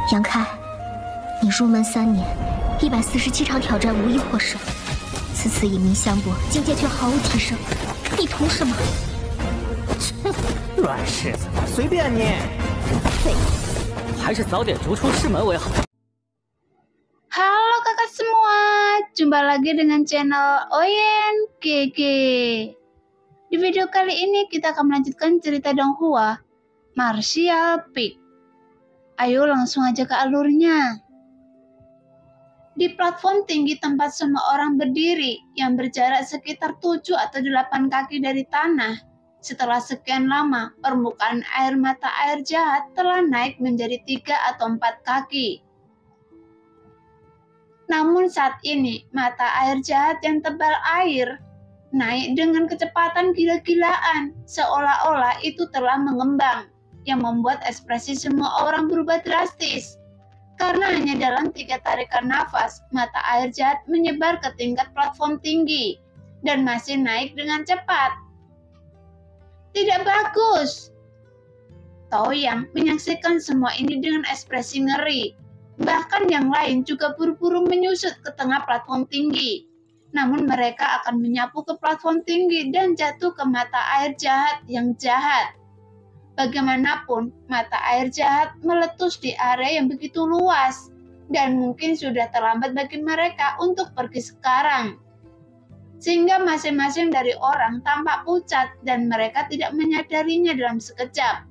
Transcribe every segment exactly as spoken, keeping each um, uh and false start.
杨开，你入门三年，一百四十七场挑战无一获胜，此次以名相搏，境界却毫无提升，你图什么？ 哼，软柿子，随便你。废物，还是早点逐出师门为好。 Halo kakak semua, jumpa lagi dengan channel Oyen G G. Di video kali ini kita akan melanjutkan cerita Donghua, Martial Peak. Ayo langsung aja ke alurnya. Di platform tinggi tempat semua orang berdiri yang berjarak sekitar tujuh atau delapan kaki dari tanah, setelah sekian lama permukaan air mata air jahat telah naik menjadi tiga atau empat kaki. Namun saat ini mata air jahat yang tebal air naik dengan kecepatan gila-gilaan, seolah-olah itu telah mengembang, yang membuat ekspresi semua orang berubah drastis. Karena hanya dalam tiga tarikan nafas, mata air jahat menyebar ke tingkat platform tinggi dan masih naik dengan cepat. Tidak bagus. Toyang menyaksikan semua ini dengan ekspresi ngeri. Bahkan yang lain juga buru-buru menyusut ke tengah platform tinggi. Namun mereka akan menyapu ke platform tinggi dan jatuh ke mata air jahat yang jahat. Bagaimanapun, mata air jahat meletus di area yang begitu luas, dan mungkin sudah terlambat bagi mereka untuk pergi sekarang. Sehingga masing-masing dari orang tampak pucat dan mereka tidak menyadarinya dalam sekejap.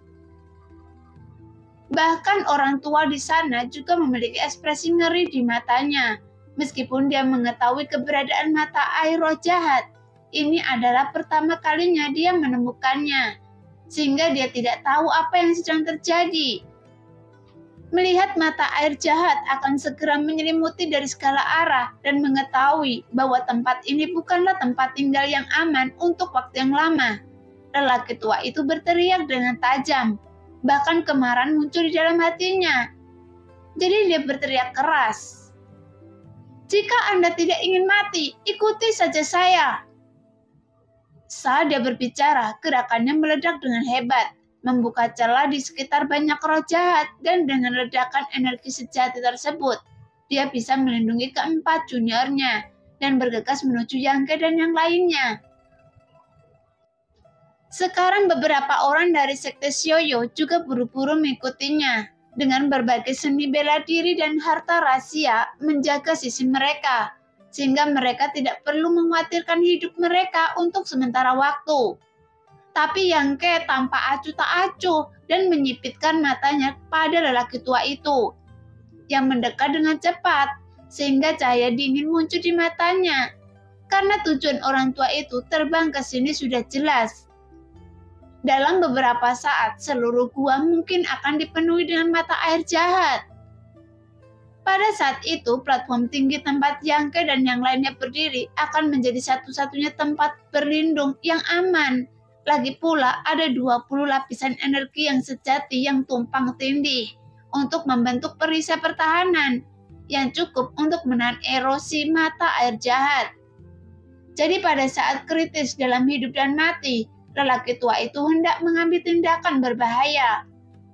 Bahkan orang tua di sana juga memiliki ekspresi ngeri di matanya. Meskipun dia mengetahui keberadaan mata air roh jahat, ini adalah pertama kalinya dia menemukannya. Sehingga dia tidak tahu apa yang sedang terjadi. Melihat mata air jahat akan segera menyelimuti dari segala arah dan mengetahui bahwa tempat ini bukanlah tempat tinggal yang aman untuk waktu yang lama. Lelaki tua itu berteriak dengan tajam, bahkan kemarahan muncul di dalam hatinya. Jadi dia berteriak keras. "Jika Anda tidak ingin mati, ikuti saja saya." Saat dia berbicara, gerakannya meledak dengan hebat, membuka celah di sekitar banyak roh jahat, dan dengan ledakan energi sejati tersebut, dia bisa melindungi keempat juniornya dan bergegas menuju Yangke dan yang lainnya. Sekarang beberapa orang dari sekte Xiaoyu juga buru-buru mengikutinya, dengan berbagai seni bela diri dan harta rahasia menjaga sisi mereka, sehingga mereka tidak perlu mengkhawatirkan hidup mereka untuk sementara waktu. Tapi Yangke tampak acuh tak acuh dan menyipitkan matanya pada lelaki tua itu, yang mendekat dengan cepat, sehingga cahaya dingin muncul di matanya. Karena tujuan orang tua itu terbang ke sini sudah jelas. Dalam beberapa saat, seluruh gua mungkin akan dipenuhi dengan mata air jahat. Pada saat itu, platform tinggi tempat Yangke dan yang lainnya berdiri akan menjadi satu-satunya tempat berlindung yang aman. Lagi pula, ada dua puluh lapisan energi yang sejati yang tumpang tindih untuk membentuk perisai pertahanan yang cukup untuk menahan erosi mata air jahat. Jadi pada saat kritis dalam hidup dan mati, lelaki tua itu hendak mengambil tindakan berbahaya.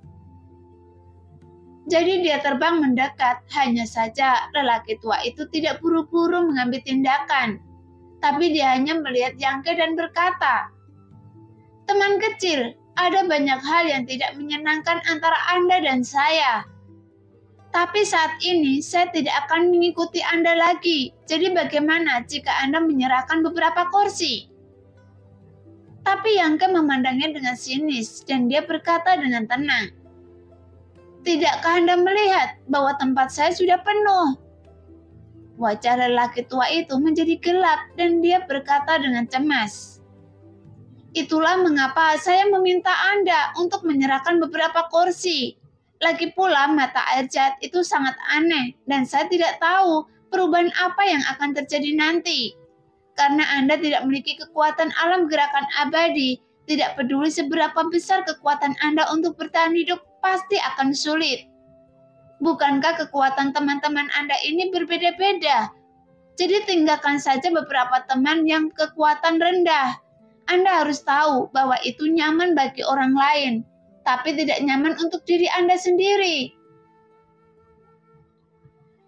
Jadi dia terbang mendekat, hanya saja lelaki tua itu tidak buru-buru mengambil tindakan. Tapi dia hanya melihat Yangke dan berkata, "Teman kecil, ada banyak hal yang tidak menyenangkan antara Anda dan saya. Tapi saat ini saya tidak akan mengikuti Anda lagi. Jadi bagaimana jika Anda menyerahkan beberapa kursi?" Tapi Yangke memandangnya dengan sinis dan dia berkata dengan tenang, "Tidakkah Anda melihat bahwa tempat saya sudah penuh?" Wajah lelaki tua itu menjadi gelap dan dia berkata dengan cemas, "Itulah mengapa saya meminta Anda untuk menyerahkan beberapa kursi. Lagi pula mata air jahat itu sangat aneh dan saya tidak tahu perubahan apa yang akan terjadi nanti. Karena Anda tidak memiliki kekuatan alam gerakan abadi, tidak peduli seberapa besar kekuatan Anda untuk bertahan hidup, pasti akan sulit. Bukankah kekuatan teman-teman Anda ini berbeda-beda? Jadi tinggalkan saja beberapa teman yang kekuatan rendah. Anda harus tahu bahwa itu nyaman bagi orang lain, tapi tidak nyaman untuk diri Anda sendiri."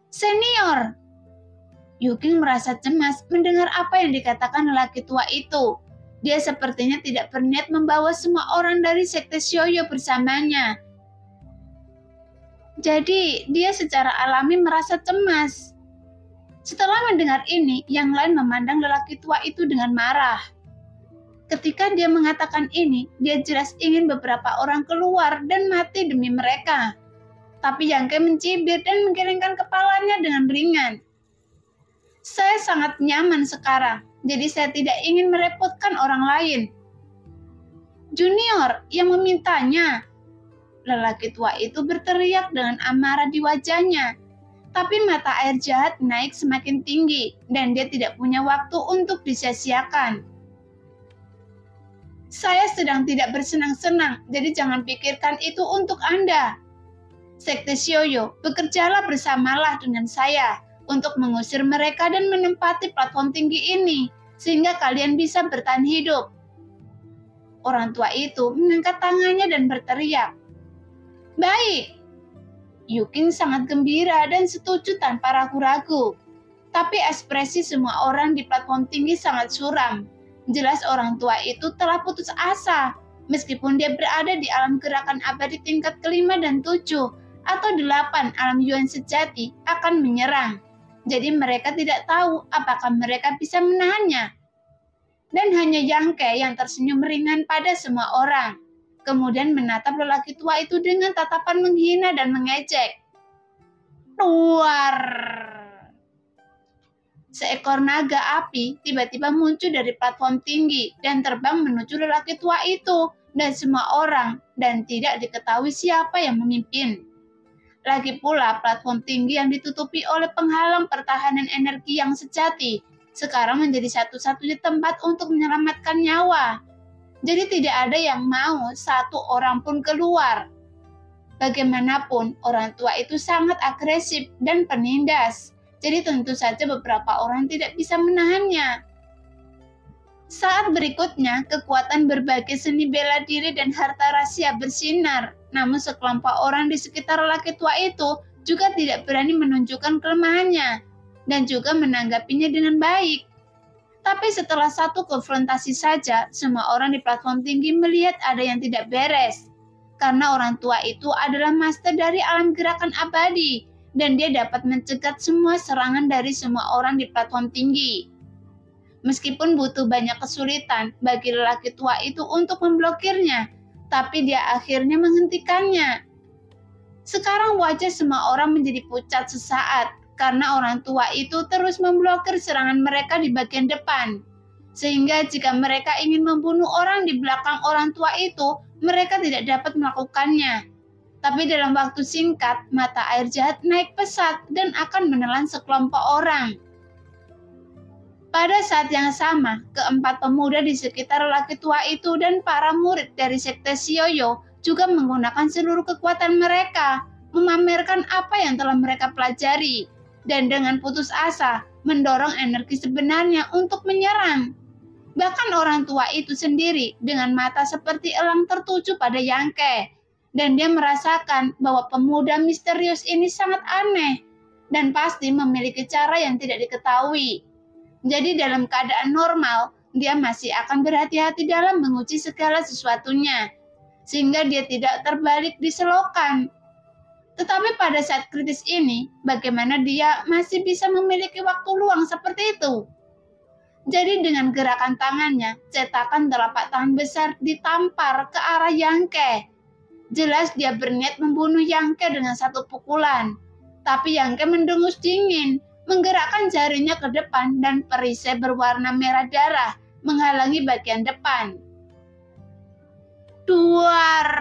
Senior! Yuking merasa cemas mendengar apa yang dikatakan lelaki tua itu. Dia sepertinya tidak berniat membawa semua orang dari sekte Shoujo bersamanya. Jadi, dia secara alami merasa cemas. Setelah mendengar ini, yang lain memandang lelaki tua itu dengan marah. Ketika dia mengatakan ini, dia jelas ingin beberapa orang keluar dan mati demi mereka. Tapi Yangke mencibir dan menggelengkan kepalanya dengan ringan. Saya sangat nyaman sekarang, jadi saya tidak ingin merepotkan orang lain. Junior yang memintanya. Lelaki tua itu berteriak dengan amarah di wajahnya. Tapi mata air jahat naik semakin tinggi dan dia tidak punya waktu untuk disia-siakan. Saya sedang tidak bersenang-senang, jadi jangan pikirkan itu untuk Anda. Sekte Shoujo, bekerjalah bersamalah dengan saya untuk mengusir mereka dan menempati platform tinggi ini, sehingga kalian bisa bertahan hidup. Orang tua itu mengangkat tangannya dan berteriak. Baik. Yuking sangat gembira dan setuju tanpa ragu-ragu. Tapi ekspresi semua orang di platform tinggi sangat suram. Jelas orang tua itu telah putus asa, meskipun dia berada di alam gerakan abadi tingkat kelima dan tujuh, atau delapan alam Yuan sejati akan menyerang. Jadi mereka tidak tahu apakah mereka bisa menahannya. Dan hanya Yangke yang tersenyum ringan pada semua orang. Kemudian menatap lelaki tua itu dengan tatapan menghina dan mengejek. Luar. Seekor naga api tiba-tiba muncul dari platform tinggi dan terbang menuju lelaki tua itu dan semua orang dan tidak diketahui siapa yang memimpin. Lagi pula platform tinggi yang ditutupi oleh penghalang pertahanan energi yang sejati sekarang menjadi satu-satunya tempat untuk menyelamatkan nyawa. Jadi tidak ada yang mau satu orang pun keluar. Bagaimanapun orang tua itu sangat agresif dan penindas. Jadi tentu saja beberapa orang tidak bisa menahannya. Saat berikutnya, kekuatan berbagai seni bela diri dan harta rahasia bersinar. Namun sekelompok orang di sekitar lelaki tua itu juga tidak berani menunjukkan kelemahannya dan juga menanggapinya dengan baik. Tapi setelah satu konfrontasi saja, semua orang di platform tinggi melihat ada yang tidak beres. Karena orang tua itu adalah master dari alam gerakan abadi dan dia dapat mencegat semua serangan dari semua orang di platform tinggi. Meskipun butuh banyak kesulitan bagi lelaki tua itu untuk memblokirnya, tapi dia akhirnya menghentikannya. Sekarang wajah semua orang menjadi pucat sesaat karena orang tua itu terus memblokir serangan mereka di bagian depan. Sehingga jika mereka ingin membunuh orang di belakang orang tua itu, mereka tidak dapat melakukannya. Tapi dalam waktu singkat, mata air jahat naik pesat dan akan menelan sekelompok orang. Pada saat yang sama, keempat pemuda di sekitar lelaki tua itu dan para murid dari sekte Shoujo juga menggunakan seluruh kekuatan mereka, memamerkan apa yang telah mereka pelajari, dan dengan putus asa mendorong energi sebenarnya untuk menyerang. Bahkan orang tua itu sendiri dengan mata seperti elang tertuju pada Yangke, dan dia merasakan bahwa pemuda misterius ini sangat aneh, dan pasti memiliki cara yang tidak diketahui. Jadi dalam keadaan normal, dia masih akan berhati-hati dalam menguji segala sesuatunya, sehingga dia tidak terbalik di selokan. Tetapi pada saat kritis ini, bagaimana dia masih bisa memiliki waktu luang seperti itu? Jadi dengan gerakan tangannya, cetakan telapak tangan besar ditampar ke arah Yangke. Jelas dia berniat membunuh Yangke dengan satu pukulan. Tapi Yangke mendengus dingin, menggerakkan jarinya ke depan dan perisai berwarna merah darah menghalangi bagian depan. Duar!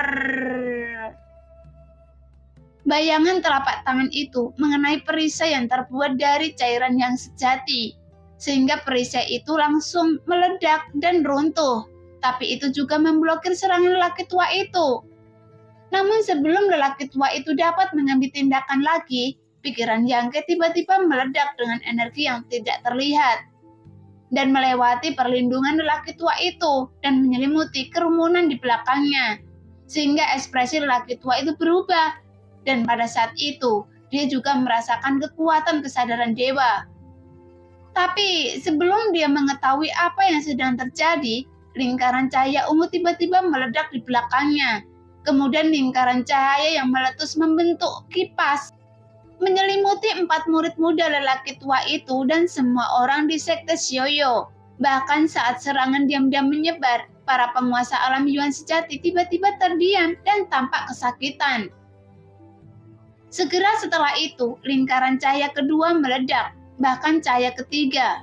Bayangan telapak tangan itu mengenai perisai yang terbuat dari cairan yang sejati, sehingga perisai itu langsung meledak dan runtuh. Tapi itu juga memblokir serangan lelaki tua itu. Namun sebelum lelaki tua itu dapat mengambil tindakan lagi, pikiran Yangke tiba-tiba meledak dengan energi yang tidak terlihat dan melewati perlindungan lelaki tua itu dan menyelimuti kerumunan di belakangnya, sehingga ekspresi lelaki tua itu berubah. Dan pada saat itu, dia juga merasakan kekuatan kesadaran dewa. Tapi sebelum dia mengetahui apa yang sedang terjadi, lingkaran cahaya ungu tiba-tiba meledak di belakangnya. Kemudian lingkaran cahaya yang meletus membentuk kipas, menyelimuti empat murid muda lelaki tua itu dan semua orang di sekte Xiaoyu. Bahkan saat serangan diam-diam menyebar, para penguasa alam Yuan sejati tiba-tiba terdiam dan tampak kesakitan. Segera setelah itu, lingkaran cahaya kedua meledak, bahkan cahaya ketiga.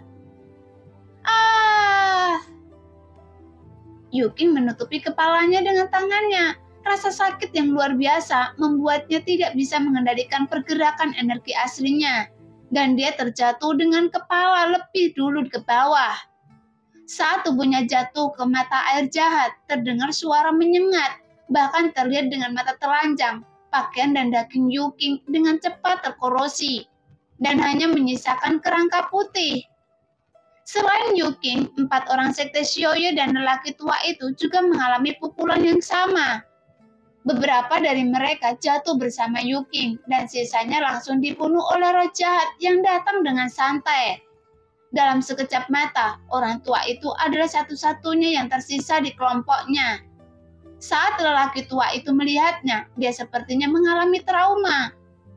Ah! Yuking menutupi kepalanya dengan tangannya. Rasa sakit yang luar biasa membuatnya tidak bisa mengendalikan pergerakan energi aslinya, dan dia terjatuh dengan kepala lebih dulu ke bawah. Saat tubuhnya jatuh ke mata air jahat, terdengar suara menyengat, bahkan terlihat dengan mata telanjang, pakaian dan daging Yuking dengan cepat terkorosi, dan hanya menyisakan kerangka putih. Selain Yuking, empat orang sekte Xiaoyu dan lelaki tua itu juga mengalami pukulan yang sama. Beberapa dari mereka jatuh bersama Yuking, dan sisanya langsung dibunuh oleh roh jahat yang datang dengan santai. Dalam sekejap mata, orang tua itu adalah satu-satunya yang tersisa di kelompoknya. Saat lelaki tua itu melihatnya, dia sepertinya mengalami trauma.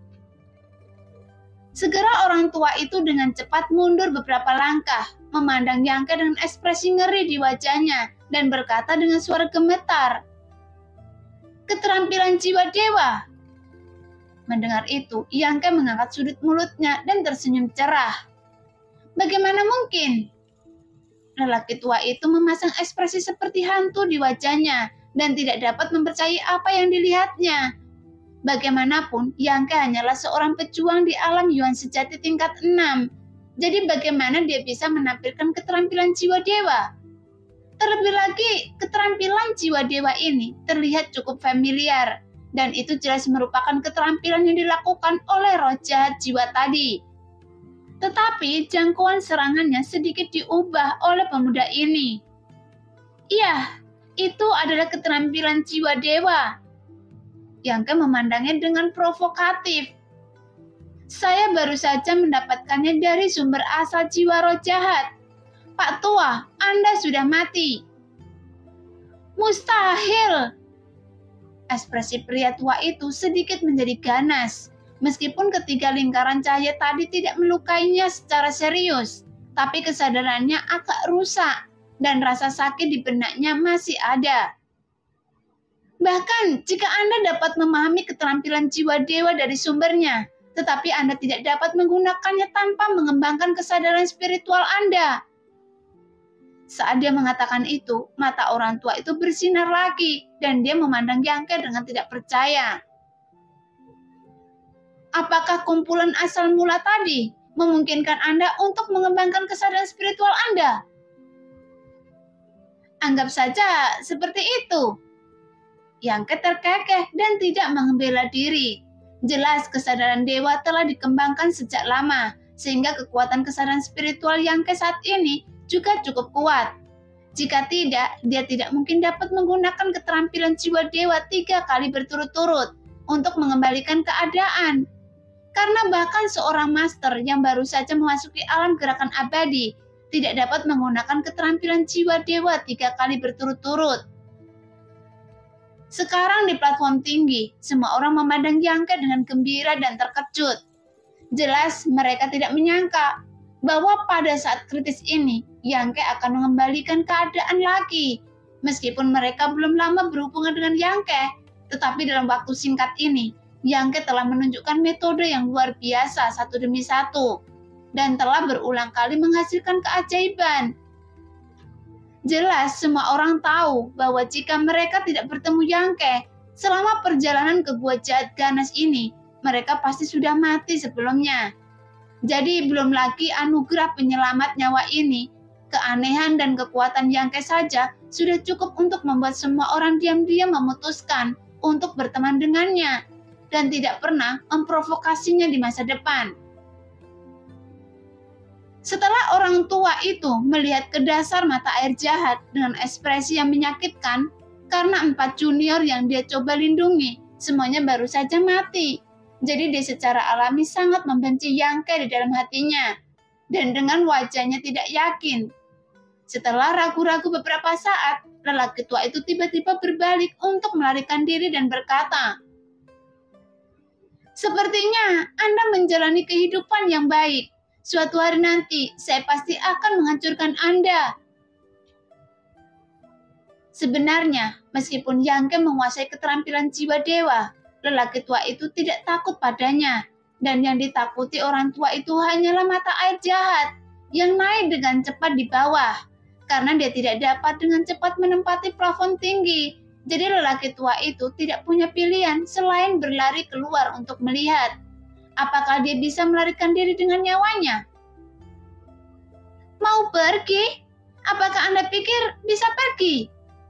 Segera orang tua itu dengan cepat mundur beberapa langkah, memandang Yang Ke dengan ekspresi ngeri di wajahnya, dan berkata dengan suara gemetar, "Keterampilan jiwa dewa." Mendengar itu, Yang Ke mengangkat sudut mulutnya dan tersenyum cerah. Bagaimana mungkin? Lelaki tua itu memasang ekspresi seperti hantu di wajahnya dan tidak dapat mempercayai apa yang dilihatnya. Bagaimanapun, Yang Ke hanyalah seorang pejuang di alam Yuan sejati tingkat enam. Jadi bagaimana dia bisa menampilkan keterampilan jiwa dewa? Terlebih lagi, keterampilan jiwa dewa ini terlihat cukup familiar, dan itu jelas merupakan keterampilan yang dilakukan oleh roh jahat jiwa tadi. Tetapi jangkauan serangannya sedikit diubah oleh pemuda ini. Iya, itu adalah keterampilan jiwa dewa. Yang Ke memandangnya dengan provokatif. Saya baru saja mendapatkannya dari sumber asal jiwa roh jahat. Pak Tua, Anda sudah mati. Mustahil. Ekspresi pria tua itu sedikit menjadi ganas. Meskipun ketiga lingkaran cahaya tadi tidak melukainya secara serius, tapi kesadarannya agak rusak dan rasa sakit di benaknya masih ada. Bahkan jika Anda dapat memahami keterampilan jiwa dewa dari sumbernya, tetapi Anda tidak dapat menggunakannya tanpa mengembangkan kesadaran spiritual Anda. Saat dia mengatakan itu, mata orang tua itu bersinar lagi dan dia memandang Yang Ke dengan tidak percaya. Apakah kumpulan asal mula tadi memungkinkan Anda untuk mengembangkan kesadaran spiritual Anda? Anggap saja seperti itu. Yang Ke terkekeh dan tidak membela diri. Jelas kesadaran dewa telah dikembangkan sejak lama, sehingga kekuatan kesadaran spiritual Yang Ke saat ini juga cukup kuat. Jika tidak, dia tidak mungkin dapat menggunakan keterampilan jiwa dewa tiga kali berturut-turut untuk mengembalikan keadaan. Karena bahkan seorang master yang baru saja memasuki alam gerakan abadi tidak dapat menggunakan keterampilan jiwa dewa tiga kali berturut-turut. Sekarang di platform tinggi, semua orang memandang Yang Ke dengan gembira dan terkejut. Jelas mereka tidak menyangka bahwa pada saat kritis ini, Yang Ke akan mengembalikan keadaan lagi. Meskipun mereka belum lama berhubungan dengan Yang Ke, tetapi dalam waktu singkat ini, Yang Ke telah menunjukkan metode yang luar biasa satu demi satu, dan telah berulang kali menghasilkan keajaiban. Jelas semua orang tahu bahwa jika mereka tidak bertemu Yang Ke selama perjalanan ke gua jahat ganas ini, mereka pasti sudah mati sebelumnya. Jadi belum lagi anugerah penyelamat nyawa ini, keanehan dan kekuatan Yang Ke saja sudah cukup untuk membuat semua orang diam-diam memutuskan untuk berteman dengannya dan tidak pernah memprovokasinya di masa depan. Setelah orang tua itu melihat ke dasar mata air jahat dengan ekspresi yang menyakitkan, karena empat junior yang dia coba lindungi, semuanya baru saja mati. Jadi dia secara alami sangat membenci Yang Ke di dalam hatinya. Dan dengan wajahnya tidak yakin. Setelah ragu-ragu beberapa saat, lelaki tua itu tiba-tiba berbalik untuk melarikan diri dan berkata, "Sepertinya Anda menjalani kehidupan yang baik. Suatu hari nanti, saya pasti akan menghancurkan Anda." Sebenarnya, meskipun Yang Ke menguasai keterampilan jiwa dewa, lelaki tua itu tidak takut padanya. Dan yang ditakuti orang tua itu hanyalah mata air jahat yang naik dengan cepat di bawah. Karena dia tidak dapat dengan cepat menempati plafon tinggi. Jadi lelaki tua itu tidak punya pilihan selain berlari keluar untuk melihat apakah dia bisa melarikan diri dengan nyawanya. "Mau pergi? Apakah Anda pikir bisa pergi?"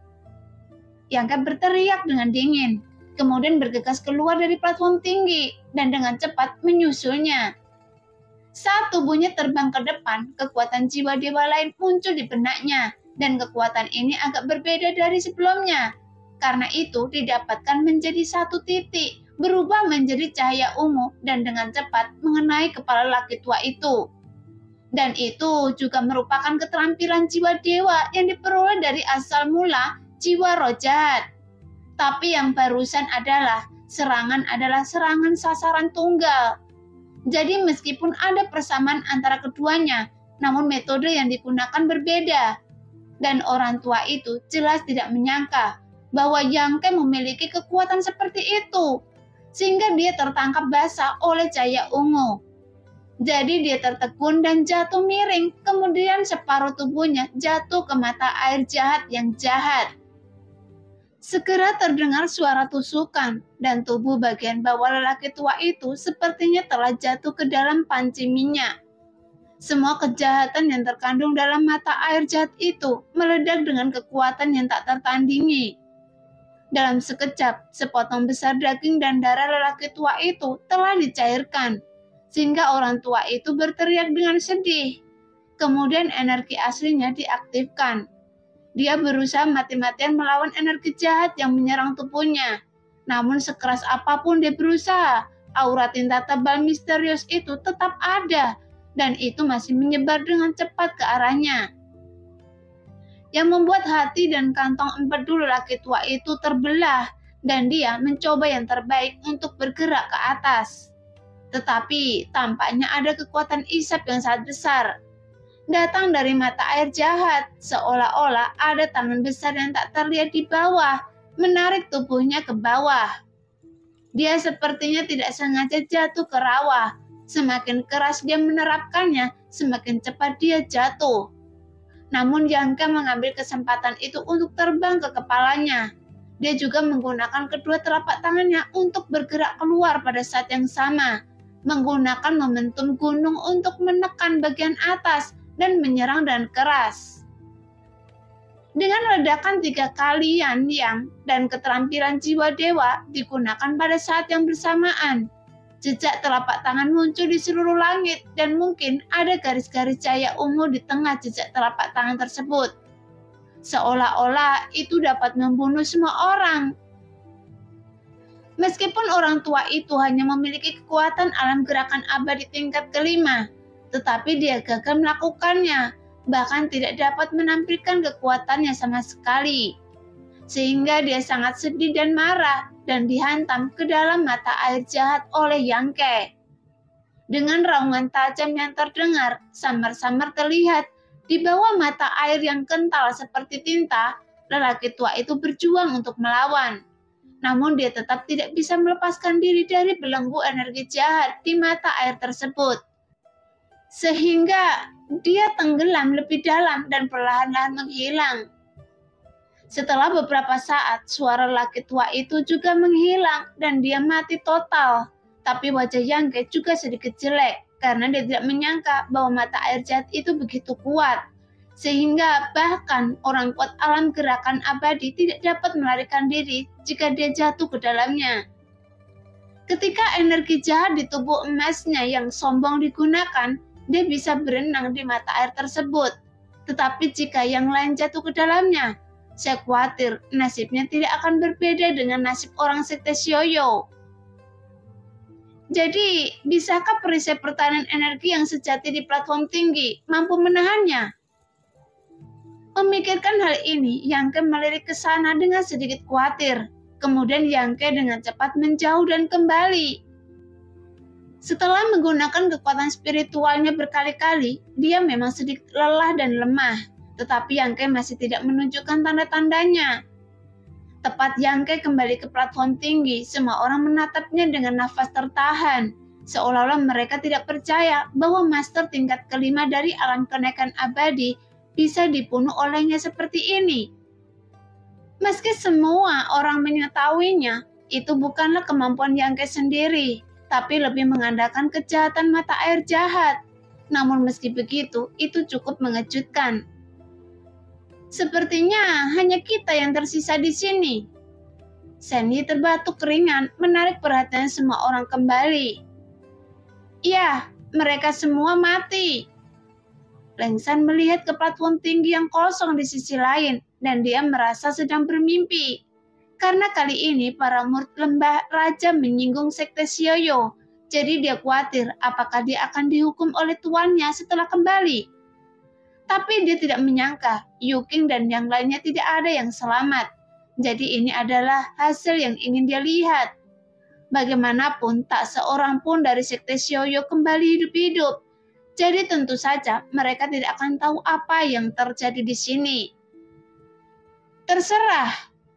Yang Ke berteriak dengan dingin, kemudian bergegas keluar dari platform tinggi dan dengan cepat menyusulnya. Saat tubuhnya terbang ke depan, kekuatan jiwa dewa lain muncul di benaknya, dan kekuatan ini agak berbeda dari sebelumnya. Karena itu didapatkan menjadi satu titik, berubah menjadi cahaya ungu dan dengan cepat mengenai kepala laki tua itu. Dan itu juga merupakan keterampilan jiwa dewa yang diperoleh dari asal mula jiwa roh jahat. Tapi yang barusan adalah serangan adalah serangan sasaran tunggal. Jadi meskipun ada persamaan antara keduanya, namun metode yang digunakan berbeda. Dan orang tua itu jelas tidak menyangka bahwa Yang Ke memiliki kekuatan seperti itu, sehingga dia tertangkap basah oleh cahaya ungu. Jadi dia tertegun dan jatuh miring, kemudian separuh tubuhnya jatuh ke mata air jahat yang jahat. Segera terdengar suara tusukan, dan tubuh bagian bawah lelaki tua itu sepertinya telah jatuh ke dalam panci minyak. Semua kejahatan yang terkandung dalam mata air jahat itu meledak dengan kekuatan yang tak tertandingi. Dalam sekejap, sepotong besar daging dan darah lelaki tua itu telah dicairkan, sehingga orang tua itu berteriak dengan sedih. Kemudian energi aslinya diaktifkan. Dia berusaha mati-matian melawan energi jahat yang menyerang tubuhnya. Namun sekeras apapun dia berusaha, aura tinta tebal misterius itu tetap ada, dan itu masih menyebar dengan cepat ke arahnya. Yang membuat hati dan kantong empedu lelaki tua itu terbelah, dan dia mencoba yang terbaik untuk bergerak ke atas. Tetapi tampaknya ada kekuatan isap yang sangat besar. Datang dari mata air jahat, seolah-olah ada tangan besar yang tak terlihat di bawah, menarik tubuhnya ke bawah. Dia sepertinya tidak sengaja jatuh ke rawa. Semakin keras dia menerapkannya, semakin cepat dia jatuh. Namun Yang Ke mengambil kesempatan itu untuk terbang ke kepalanya. Dia juga menggunakan kedua telapak tangannya untuk bergerak keluar pada saat yang sama, menggunakan momentum gunung untuk menekan bagian atas dan menyerang dengan keras. Dengan ledakan tiga kalian yang dan keterampilan jiwa dewa digunakan pada saat yang bersamaan, jejak telapak tangan muncul di seluruh langit dan mungkin ada garis-garis cahaya ungu di tengah jejak telapak tangan tersebut. Seolah-olah itu dapat membunuh semua orang. Meskipun orang tua itu hanya memiliki kekuatan alam gerakan abadi tingkat kelima, tetapi dia gagal melakukannya, bahkan tidak dapat menampilkan kekuatannya sama sekali. Sehingga dia sangat sedih dan marah dan dihantam ke dalam mata air jahat oleh Yang Ke. Dengan raungan tajam yang terdengar, samar-samar terlihat di bawah mata air yang kental seperti tinta, lelaki tua itu berjuang untuk melawan. Namun dia tetap tidak bisa melepaskan diri dari belenggu energi jahat di mata air tersebut. Sehingga dia tenggelam lebih dalam dan perlahan-lahan menghilang. Setelah beberapa saat, suara laki tua itu juga menghilang dan dia mati total. Tapi wajah Yang Ke juga sedikit jelek karena dia tidak menyangka bahwa mata air jahat itu begitu kuat. Sehingga bahkan orang kuat alam gerakan abadi tidak dapat melarikan diri jika dia jatuh ke dalamnya. Ketika energi jahat di tubuh emasnya yang sombong digunakan, dia bisa berenang di mata air tersebut. Tetapi jika yang lain jatuh ke dalamnya, saya khawatir nasibnya tidak akan berbeda dengan nasib orang sekte Xiaoyou. Jadi, bisakah perisai pertahanan energi yang sejati di platform tinggi mampu menahannya? Memikirkan hal ini, Yangke melirik ke sana dengan sedikit khawatir. Kemudian Yangke dengan cepat menjauh dan kembali. Setelah menggunakan kekuatan spiritualnya berkali-kali, dia memang sedikit lelah dan lemah. Tetapi Yangke masih tidak menunjukkan tanda-tandanya. Tepat Yangke kembali ke platform tinggi, semua orang menatapnya dengan nafas tertahan. Seolah-olah mereka tidak percaya bahwa master tingkat kelima dari alam kenaikan abadi bisa dibunuh olehnya seperti ini. Meski semua orang mengetahuinya, itu bukanlah kemampuan Yangke sendiri, tapi lebih mengandalkan kejahatan mata air jahat. Namun meski begitu, itu cukup mengejutkan. Sepertinya hanya kita yang tersisa di sini. Sandy terbatuk ringan, menarik perhatian semua orang kembali. Ya, mereka semua mati. Lengsan melihat ke platform tinggi yang kosong di sisi lain, dan dia merasa sedang bermimpi. Karena kali ini para murid lembah raja menyinggung sekte Sioyo, jadi dia khawatir apakah dia akan dihukum oleh tuannya setelah kembali. Tapi dia tidak menyangka, Yuking dan yang lainnya tidak ada yang selamat. Jadi ini adalah hasil yang ingin dia lihat. Bagaimanapun, tak seorang pun dari sekte Sioyo kembali hidup-hidup. Jadi tentu saja mereka tidak akan tahu apa yang terjadi di sini. Terserah,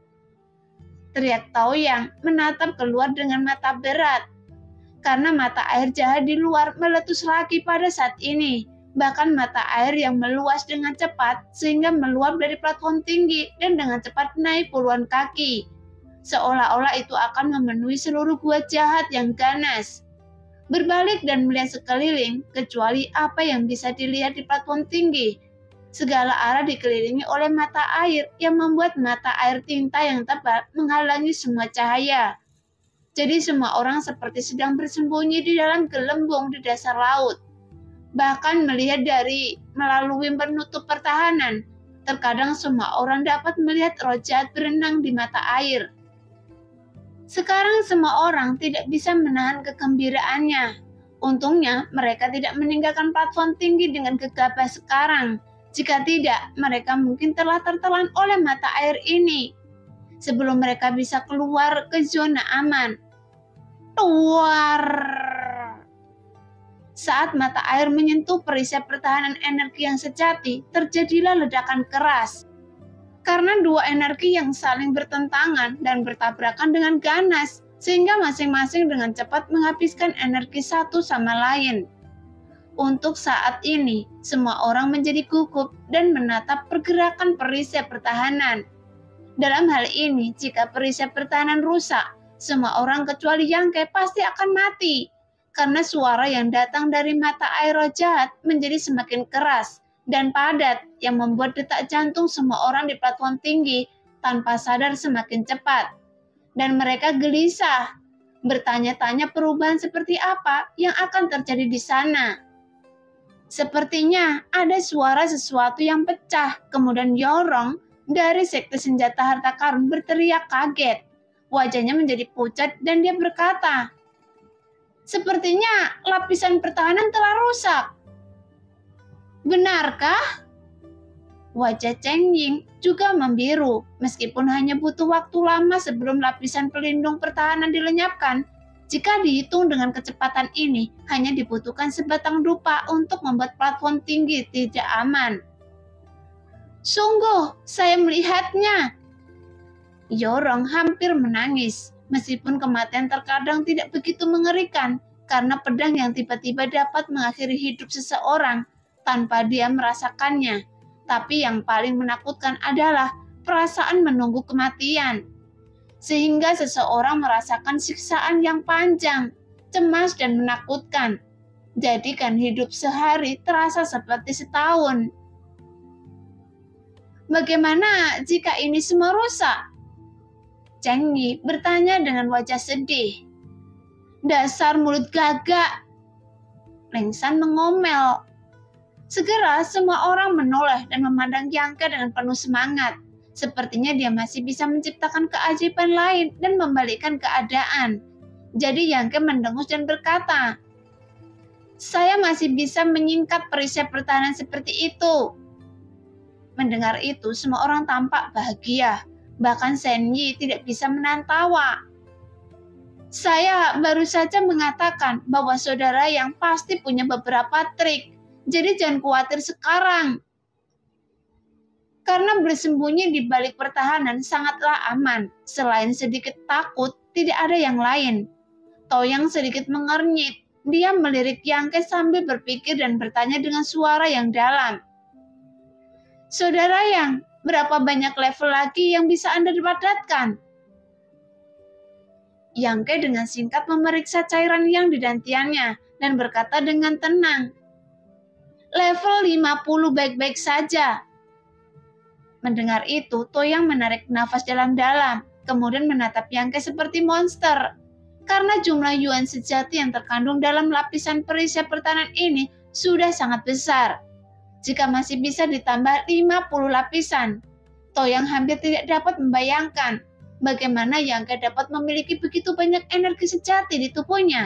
teriak Taoyang menatap keluar dengan mata berat. Karena mata air jahat di luar meletus lagi pada saat ini. Bahkan mata air yang meluas dengan cepat sehingga meluap dari platform tinggi dan dengan cepat naik puluhan kaki. Seolah-olah itu akan memenuhi seluruh gua jahat yang ganas. Berbalik dan melihat sekeliling, kecuali apa yang bisa dilihat di platform tinggi. Segala arah dikelilingi oleh mata air yang membuat mata air tinta yang tebal menghalangi semua cahaya. Jadi semua orang seperti sedang bersembunyi di dalam gelembung di dasar laut. Bahkan melihat dari melalui penutup pertahanan, terkadang semua orang dapat melihat roh jahat berenang di mata air. Sekarang semua orang tidak bisa menahan kegembiraannya. Untungnya mereka tidak meninggalkan platform tinggi dengan gegabah sekarang. Jika tidak, mereka mungkin telah tertelan oleh mata air ini. Sebelum mereka bisa keluar ke zona aman. Luar. Saat mata air menyentuh perisai pertahanan energi yang sejati, terjadilah ledakan keras. Karena dua energi yang saling bertentangan dan bertabrakan dengan ganas, sehingga masing-masing dengan cepat menghabiskan energi satu sama lain. Untuk saat ini, semua orang menjadi gugup dan menatap pergerakan perisai pertahanan. Dalam hal ini, jika perisai pertahanan rusak, semua orang kecuali Yangke pasti akan mati. Karena suara yang datang dari mata air roh jahat menjadi semakin keras dan padat yang membuat detak jantung semua orang di platform tinggi tanpa sadar semakin cepat. Dan mereka gelisah, bertanya-tanya perubahan seperti apa yang akan terjadi di sana. Sepertinya ada suara sesuatu yang pecah, kemudian Yorong dari sekte senjata harta karun berteriak kaget. Wajahnya menjadi pucat dan dia berkata, "Sepertinya lapisan pertahanan telah rusak." Benarkah? Wajah Cheng Ying juga membiru, meskipun hanya butuh waktu lama sebelum lapisan pelindung pertahanan dilenyapkan. Jika dihitung dengan kecepatan ini, hanya dibutuhkan sebatang dupa untuk membuat platform tinggi tidak aman. Sungguh, saya melihatnya. Yorong hampir menangis. Meskipun kematian terkadang tidak begitu mengerikan, karena pedang yang tiba-tiba dapat mengakhiri hidup seseorang tanpa dia merasakannya. Tapi yang paling menakutkan adalah perasaan menunggu kematian. Sehingga seseorang merasakan siksaan yang panjang, cemas dan menakutkan. Jadikan hidup sehari terasa seperti setahun. Bagaimana jika ini semua rusak? Cheng Yi bertanya dengan wajah sedih. Dasar mulut gagak. Lengsan mengomel. Segera semua orang menoleh dan memandang Yangke dengan penuh semangat. Sepertinya dia masih bisa menciptakan keajaiban lain dan membalikkan keadaan. Jadi Yang Ke mendengus dan berkata, "Saya masih bisa menyingkat perisai pertahanan seperti itu." Mendengar itu, semua orang tampak bahagia. Bahkan Shen Yi tidak bisa menahan tawa. "Saya baru saja mengatakan bahwa saudara Yang pasti punya beberapa trik. Jadi jangan khawatir sekarang. Karena bersembunyi di balik pertahanan sangatlah aman. Selain sedikit takut, tidak ada yang lain." Toyang sedikit mengernyit. Dia melirik Yang Ke sambil berpikir dan bertanya dengan suara yang dalam. "Saudara Yang, berapa banyak level lagi yang bisa Anda dapatkan?" Yang Ke dengan singkat memeriksa cairan yang didantiannya dan berkata dengan tenang, "Level lima puluh baik-baik saja." Mendengar itu, Toyang menarik nafas dalam-dalam, kemudian menatap Yang Ke seperti monster. Karena jumlah yuan sejati yang terkandung dalam lapisan perisai pertahanan ini sudah sangat besar. Jika masih bisa ditambah lima puluh lapisan, Toyang hampir tidak dapat membayangkan bagaimana Yang Ke dapat memiliki begitu banyak energi sejati di tubuhnya.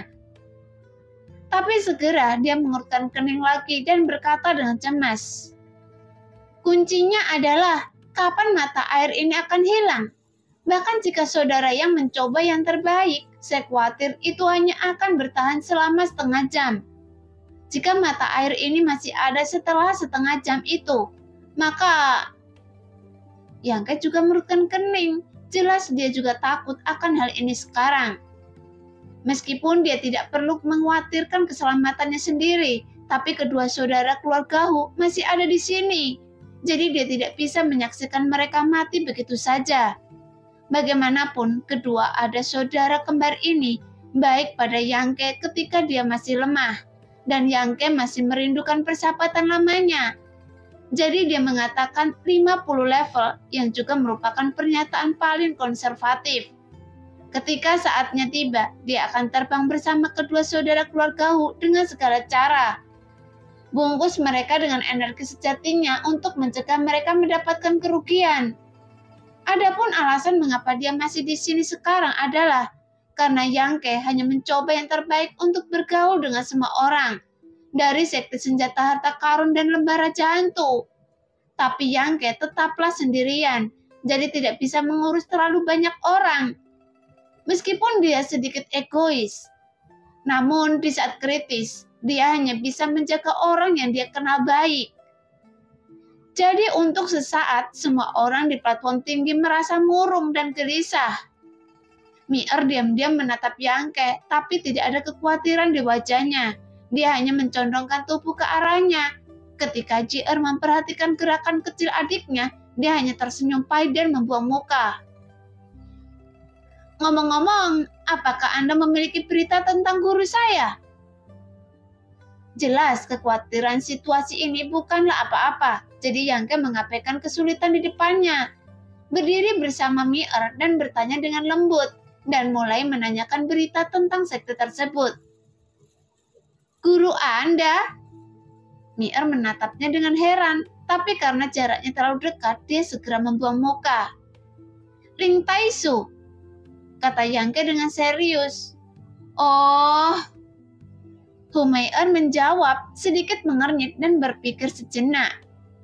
Tapi segera dia mengurutkan kening lagi dan berkata dengan cemas, "Kuncinya adalah kapan mata air ini akan hilang. Bahkan jika saudara Yang mencoba yang terbaik, saya khawatir itu hanya akan bertahan selama setengah jam. Jika mata air ini masih ada setelah setengah jam itu, maka..." Yang Ke juga merutkan kening. Jelas dia juga takut akan hal ini sekarang. Meskipun dia tidak perlu mengkhawatirkan keselamatannya sendiri, tapi kedua saudara keluarga Hu masih ada di sini. Jadi dia tidak bisa menyaksikan mereka mati begitu saja. Bagaimanapun, kedua ada saudara kembar ini baik pada Yang Ke ketika dia masih lemah, dan Yang Ke masih merindukan persahabatan lamanya. Jadi dia mengatakan lima puluh level yang juga merupakan pernyataan paling konservatif. Ketika saatnya tiba, dia akan terbang bersama kedua saudara keluarga Hu dengan segala cara. Bungkus mereka dengan energi sejatinya untuk mencegah mereka mendapatkan kerugian. Adapun alasan mengapa dia masih di sini sekarang adalah karena Yang Ke hanya mencoba yang terbaik untuk bergaul dengan semua orang. Dari sekte senjata harta karun dan lembah raja hantu. Tapi Yang Ke tetaplah sendirian, jadi tidak bisa mengurus terlalu banyak orang. Meskipun dia sedikit egois, namun di saat kritis, dia hanya bisa menjaga orang yang dia kenal baik. Jadi untuk sesaat, semua orang di platform tinggi merasa murung dan gelisah. Mi-er diam-diam menatap Yang Ke, tapi tidak ada kekhawatiran di wajahnya. Dia hanya mencondongkan tubuh ke arahnya. Ketika Ji-er memperhatikan gerakan kecil adiknya, dia hanya tersenyum pahit dan membuang muka. "Ngomong-ngomong, apakah Anda memiliki berita tentang guru saya?" Jelas kekhawatiran situasi ini bukanlah apa-apa, jadi Yang Ke mengabaikan kesulitan di depannya. Berdiri bersama Mi-er dan bertanya dengan lembut, dan mulai menanyakan berita tentang sekte tersebut. "Guru Anda?" Mi-er menatapnya dengan heran, tapi karena jaraknya terlalu dekat, dia segera membuang muka. "Ling Taisu," kata Yang Ke dengan serius. "Oh..." Humei-er menjawab, sedikit mengernyit dan berpikir sejenak.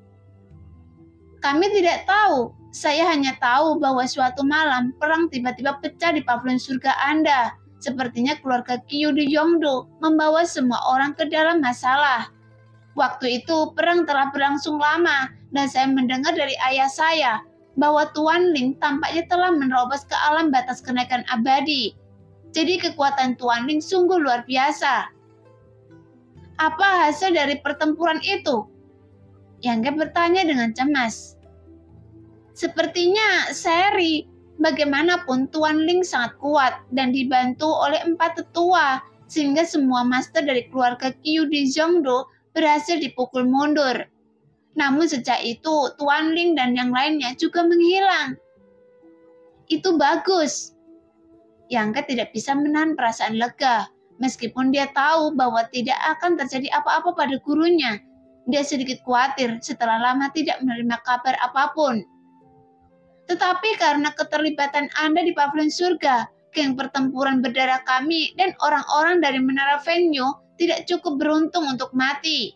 "Kami tidak tahu. Saya hanya tahu bahwa suatu malam perang tiba-tiba pecah di pavilion surga Anda. Sepertinya keluarga Qiu di Yongdo membawa semua orang ke dalam masalah. Waktu itu perang telah berlangsung lama dan saya mendengar dari ayah saya bahwa Tuan Ling tampaknya telah menerobos ke alam batas kenaikan abadi. Jadi kekuatan Tuan Ling sungguh luar biasa." "Apa hasil dari pertempuran itu?" Yang Ke bertanya dengan cemas. "Sepertinya seri. Bagaimanapun Tuan Ling sangat kuat dan dibantu oleh empat tetua, sehingga semua master dari keluarga Qiu di Zhongdo berhasil dipukul mundur. Namun sejak itu Tuan Ling dan yang lainnya juga menghilang." "Itu bagus." Yang Ke tidak bisa menahan perasaan lega, meskipun dia tahu bahwa tidak akan terjadi apa-apa pada gurunya. Dia sedikit khawatir setelah lama tidak menerima kabar apapun. "Tetapi karena keterlibatan Anda di pavilion surga, geng pertempuran berdarah kami dan orang-orang dari Menara Venue tidak cukup beruntung untuk mati.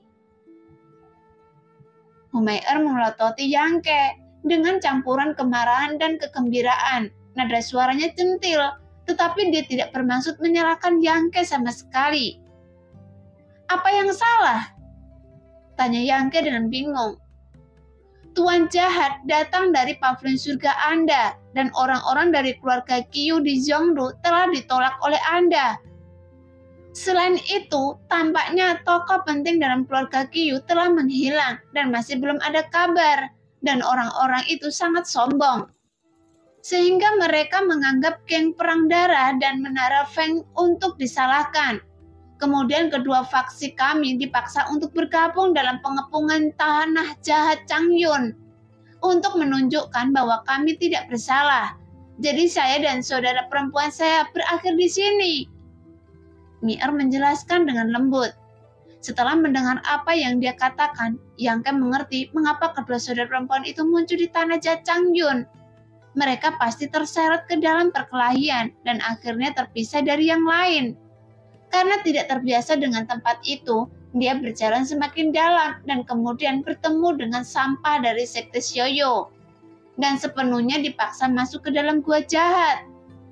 Humayr melototi Yangke dengan campuran kemarahan dan kegembiraan. Nada suaranya centil, tetapi dia tidak bermaksud menyalahkan Yangke sama sekali. Apa yang salah? Tanya Yangke dengan bingung. Tuan jahat datang dari pavilion surga Anda, dan orang-orang dari keluarga Qiu di Zhongdu telah ditolak oleh Anda. Selain itu, tampaknya tokoh penting dalam keluarga Qiu telah menghilang dan masih belum ada kabar, dan orang-orang itu sangat sombong. Sehingga mereka menganggap geng perang darah dan Menara Feng untuk disalahkan. Kemudian kedua faksi kami dipaksa untuk bergabung dalam pengepungan tanah jahat Changyun untuk menunjukkan bahwa kami tidak bersalah. Jadi saya dan saudara perempuan saya berakhir di sini. Mi'er menjelaskan dengan lembut. Setelah mendengar apa yang dia katakan, Yangke mengerti mengapa kedua saudara perempuan itu muncul di tanah jahat Changyun. Mereka pasti terseret ke dalam perkelahian dan akhirnya terpisah dari yang lain. Karena tidak terbiasa dengan tempat itu, dia berjalan semakin dalam dan kemudian bertemu dengan sampah dari sekte Xiaoyu dan sepenuhnya dipaksa masuk ke dalam gua jahat.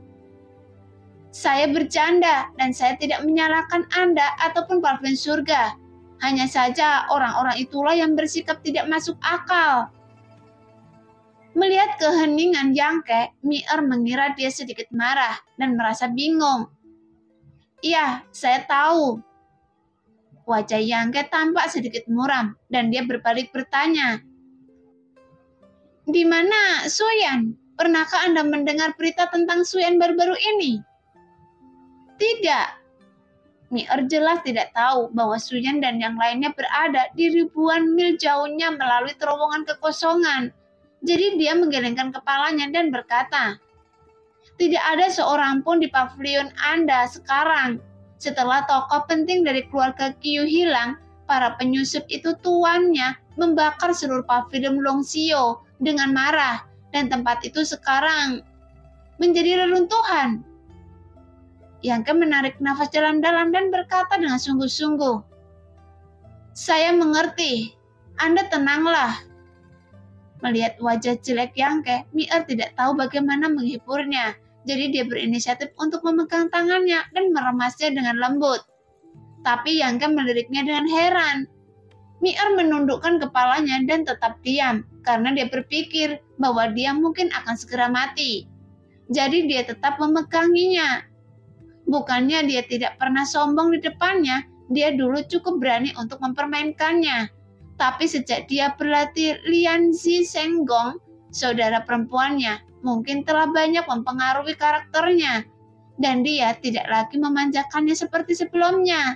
Saya bercanda dan saya tidak menyalahkan Anda ataupun pavilion surga. Hanya saja orang-orang itulah yang bersikap tidak masuk akal. Melihat keheningan Yangke, Mi'er mengira dia sedikit marah dan merasa bingung. Iya, saya tahu. Wajah Yangke tampak sedikit muram dan dia berbalik bertanya. Di mana Suyan? Pernahkah Anda mendengar berita tentang Suyan baru-baru ini? Tidak. Mi'er jelas tidak tahu bahwa Suyan dan yang lainnya berada di ribuan mil jauhnya melalui terowongan kekosongan. Jadi dia menggelengkan kepalanya dan berkata, tidak ada seorang pun di pavilion Anda sekarang. Setelah tokoh penting dari keluarga Qiu hilang, para penyusup itu tuannya membakar seluruh pavilion Longxiao dengan marah, dan tempat itu sekarang menjadi reruntuhan. Yangke menarik nafas dalam-dalam dan berkata dengan sungguh-sungguh, saya mengerti, Anda tenanglah. Melihat wajah jelek Yangke, Mi'er tidak tahu bagaimana menghiburnya. Jadi dia berinisiatif untuk memegang tangannya dan meremasnya dengan lembut. Tapi Yangke meliriknya dengan heran. Mi'er menundukkan kepalanya dan tetap diam karena dia berpikir bahwa dia mungkin akan segera mati. Jadi dia tetap memeganginya. Bukannya dia tidak pernah sombong di depannya, dia dulu cukup berani untuk mempermainkannya. Tapi sejak dia berlatih Lian Zi Senggong, saudara perempuannya, mungkin telah banyak mempengaruhi karakternya, dan dia tidak lagi memanjakannya seperti sebelumnya.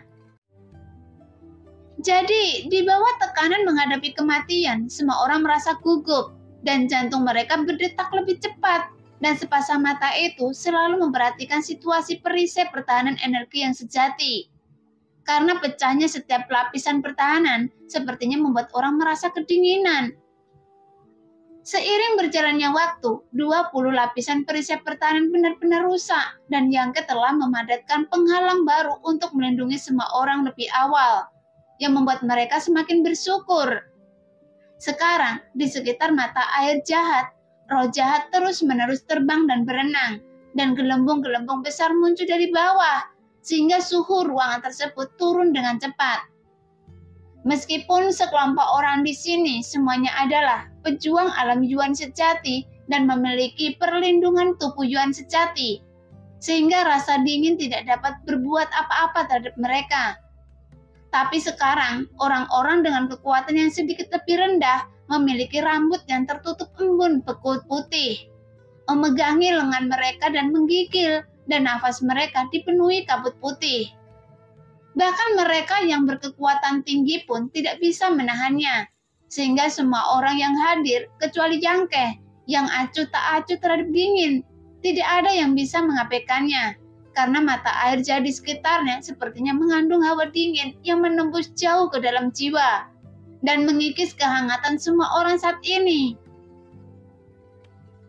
Jadi, di bawah tekanan menghadapi kematian, semua orang merasa gugup, dan jantung mereka berdetak lebih cepat, dan sepasang mata itu selalu memperhatikan situasi perisai pertahanan energi yang sejati. Karena pecahnya setiap lapisan pertahanan, sepertinya membuat orang merasa kedinginan. Seiring berjalannya waktu, dua puluh lapisan perisai pertahanan benar-benar rusak, dan Yangke telah memadatkan penghalang baru untuk melindungi semua orang lebih awal, yang membuat mereka semakin bersyukur. Sekarang, di sekitar mata air jahat, roh jahat terus-menerus terbang dan berenang, dan gelembung-gelembung besar muncul dari bawah, sehingga suhu ruangan tersebut turun dengan cepat. Meskipun sekelompok orang di sini semuanya adalah pejuang alam Yuan sejati dan memiliki perlindungan tubuh Yuan sejati, sehingga rasa dingin tidak dapat berbuat apa-apa terhadap mereka. Tapi sekarang, orang-orang dengan kekuatan yang sedikit lebih rendah memiliki rambut yang tertutup embun beku putih, memegangi lengan mereka dan menggigil, dan nafas mereka dipenuhi kabut putih. Bahkan mereka yang berkekuatan tinggi pun tidak bisa menahannya, sehingga semua orang yang hadir, kecuali Yangke, yang acuh tak acuh terhadap dingin, tidak ada yang bisa mengabaikannya, karena mata air jahat di sekitarnya sepertinya mengandung hawa dingin yang menembus jauh ke dalam jiwa, dan mengikis kehangatan semua orang saat ini.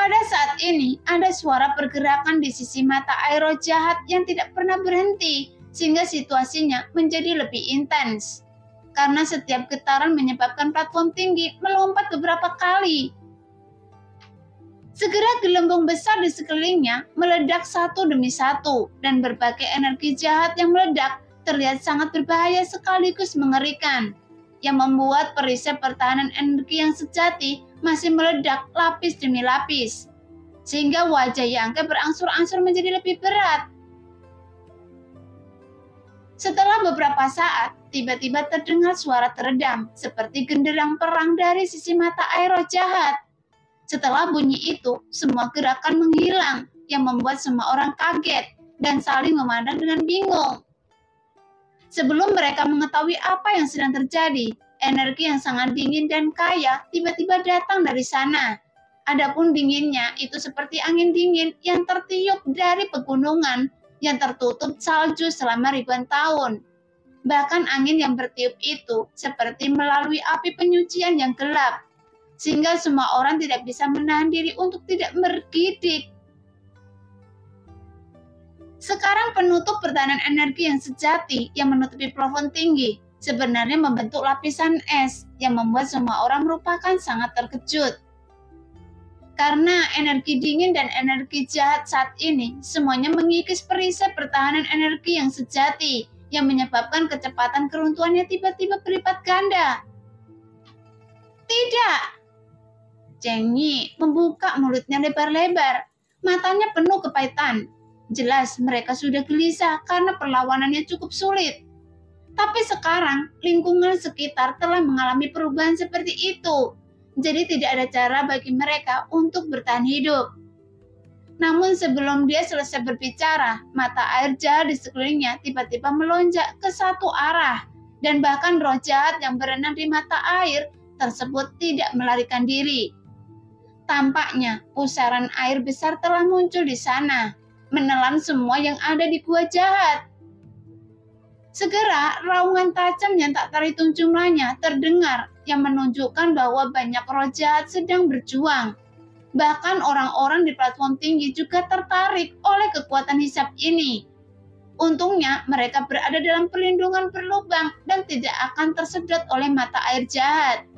Pada saat ini, ada suara pergerakan di sisi mata air roh jahat yang tidak pernah berhenti, sehingga situasinya menjadi lebih intens. Karena setiap getaran menyebabkan platform tinggi melompat beberapa kali. Segera gelembung besar di sekelilingnya meledak satu demi satu, dan berbagai energi jahat yang meledak terlihat sangat berbahaya sekaligus mengerikan, yang membuat perisai pertahanan energi yang sejati masih meledak lapis demi lapis, sehingga wajah Yangke berangsur-angsur menjadi lebih berat. Setelah beberapa saat, tiba-tiba terdengar suara teredam, seperti genderang perang dari sisi mata air roh jahat. Setelah bunyi itu, semua gerakan menghilang, yang membuat semua orang kaget dan saling memandang dengan bingung. Sebelum mereka mengetahui apa yang sedang terjadi, energi yang sangat dingin dan kaya tiba-tiba datang dari sana. Adapun dinginnya itu seperti angin dingin yang tertiup dari pegunungan yang tertutup salju selama ribuan tahun. Bahkan angin yang bertiup itu seperti melalui api penyucian yang gelap, sehingga semua orang tidak bisa menahan diri untuk tidak bergidik. Sekarang penutup pertahanan energi yang sejati yang menutupi plafon tinggi sebenarnya membentuk lapisan es yang membuat semua orang merupakan sangat terkejut. Karena energi dingin dan energi jahat saat ini semuanya mengikis perisai pertahanan energi yang sejati yang menyebabkan kecepatan keruntuhannya tiba-tiba berlipat ganda. Tidak! Zheng Yi membuka mulutnya lebar-lebar, matanya penuh kepahitan. Jelas mereka sudah gelisah karena perlawanannya cukup sulit. Tapi sekarang lingkungan sekitar telah mengalami perubahan seperti itu. Jadi tidak ada cara bagi mereka untuk bertahan hidup. Namun sebelum dia selesai berbicara, mata air jahat di sekelilingnya tiba-tiba melonjak ke satu arah. Dan bahkan roh jahat yang berenang di mata air tersebut tidak melarikan diri. Tampaknya pusaran air besar telah muncul di sana, menelan semua yang ada di gua jahat. Segera raungan tajam yang tak terhitung jumlahnya terdengar yang menunjukkan bahwa banyak roh jahat sedang berjuang. Bahkan orang-orang di platform tinggi juga tertarik oleh kekuatan hisab ini. Untungnya mereka berada dalam perlindungan berlubang dan tidak akan tersedot oleh mata air jahat.